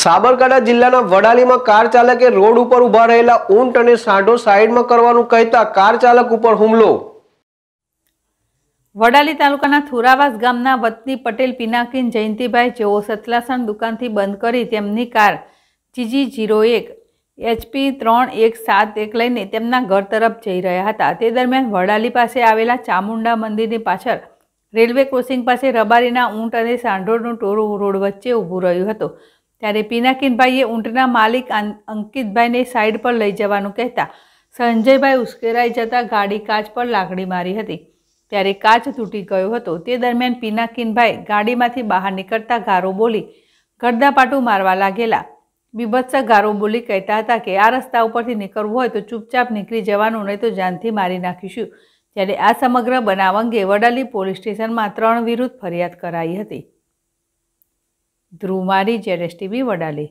साबरकांठा जिल्लाना वडालीमां कार चालके रोड पर उभा रहेला ऊंट अने सांढो साइडमां करवानुं कहेता कार चालक उपर हुमलो। वडाली तालुकाना थुरावास गामना वतनी पटेल पिनाकीन जयंतीभाई जेओ सतलासण दुकानथी बंद करी तेमनी कार GG01 HP 3171 लईने तेमना घर तरफ जई रह्या हता। ते दरमियान वडाली पासे आवेला चामुंडा मंदिरनी पाछळ रेलवे क्रोसिंग पासे रबारीना ऊंट अने सांढोનું ટોળું रोड वच्चे ઊભું રહ્યું હતું। ત્યારે પિનાકીનભાઈએ ઊંટના માલિક અંકિતભાઈને સાઈડ પર લઈ જવાનું કહેતા સંજયભાઈ ઉશ્કેરાઈ જતા ગાડી કાચ પર લાકડી મારી હતી। ત્યારે કાચ તૂટી ગયો હતો। તે દરમિયાન પિનાકીનભાઈ ગાડીમાંથી બહાર નીકળતા ગારો બોલી ગરદાપાટું મારવા લાગેલા। બીભત્સ ગારો બોલી કહેતા હતા કે આ રસ્તા ઉપરથી નીકળવું હોય તો ચૂપચાપ નીકળી જવાનું, નહીં તો જાનથી મારી નાખીશું। ત્યારે આ સમગ્ર બનાવ અંગે વડાલી પોલીસ સ્ટેશનમાં 3 વિરુદ્ધ ફરિયાદ કરાઈ હતી। ધ્રુમારી ZSTV વડાલી।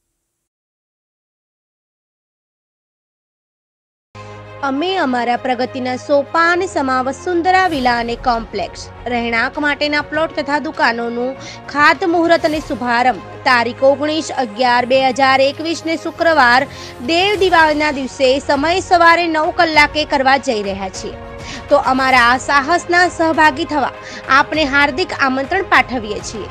અમે અમારા પ્રગતિના સોપાન સમા વસુંધરા વિલા અને કોમ્પ્લેક્સ રહેણાંક માટેના પ્લોટ તથા દુકાનોનું ખાતમુહૂર્ત અને શુભારંભ તારીખ 19/11/2021 ને શુક્રવાર દેવ દિવાળીના દિવસે સમય સવારે 9 કલાકે કરવા જઈ રહ્યા છીએ। તો અમારા આ સાહસના સહભાગી થવા આપને હાર્દિક આમંત્રણ પાઠવીએ છીએ।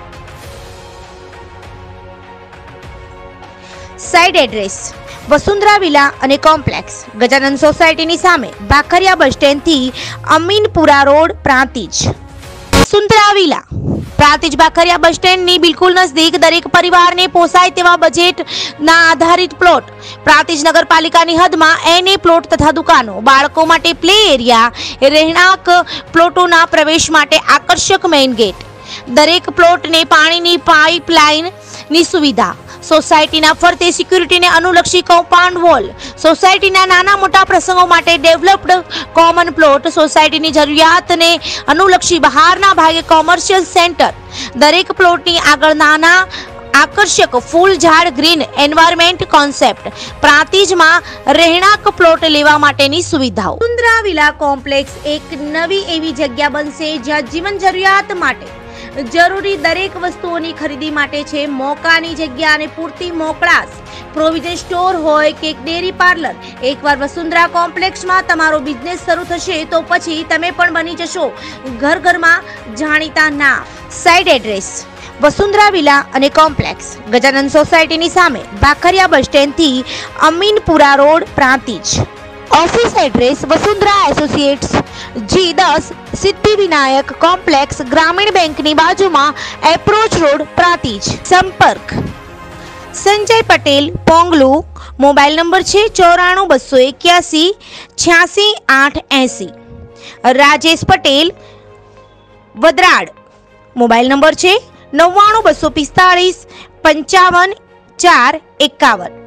સાઇડ એડ્રેસ वसुंधरा विला अने कॉम्प्लेक्स गजानन सोसायटी नी सामे बाखरिया बस स्टेन्ड थी Aminpura road Prantij. Vasundhara villa Prantij Bakhariya bus stand नी बिल्कुल नजदीक दरेक परिवार ने पोसाय तेवा बजेट ना आधारित प्लॉट प्रांतिज नगरपालिका नी हद में एने प्लॉट तथा दुकानों बाळको माटे प्ले एरिया રહેણાંક प्लॉटों प्रवेश माटे आकर्षक मेन गेट दरेक प्लॉट ने पानी नी पाइपलाइन नी सुविधा सोसायटीना फरते सिक्युरिटीने अनुलक्षी कम्पाउंड वॉल सोसायटीना नाना मोटा प्रसंगों माटे डेवलप्ड कॉमन प्लॉट सोसायटीनी जरूरियातने अनुलक्षी बहारना भागे कॉमर्शियल सेंटर दरेक प्लॉटनी आगळ नाना आकर्षक फूल झाड़ ग्रीन एनवायरमेंट कॉन्सेप्ट प्रांतिज में રહેણાંક प्लॉट लेवा माटेनी सुविधाओं। वसुंधरा विला कॉम्प्लेक्स एक नवी एवी जग्या बनशे ज्यां जीवन जरूरियात माटे जरूरी दरेक वस्तुओनी खरीदी माटे छे मोकानी जग्या अने पूरती मोकळास प्रोविजन स्टोर होय के डेरी पार्लर। एकवार वसुंधरा कॉम्प्लेक्स में तमारो बिजनेस शरू थशे तो पछी तमे पण बनी जशो घर घर में जाणीता नाम। साइड एड्रेस वसुंधरा विला अने कॉम्प्लेक्स गजानन सोसायटी नी सामे बाखरिया बस स्टेन्ड थी Aminpura road Prantij. Office address Vasundhara associates G10 Siddhivinayak complex Gramin bank नी बाजू में एप्रोच रोड प्रांतिज। संपर्क संजय पटेल पोंगलू मोबाइल नंबर छे 94 281 86 880। राजेश पटेल वदराड मोबाइल नंबर छे 99 245 55 4 51।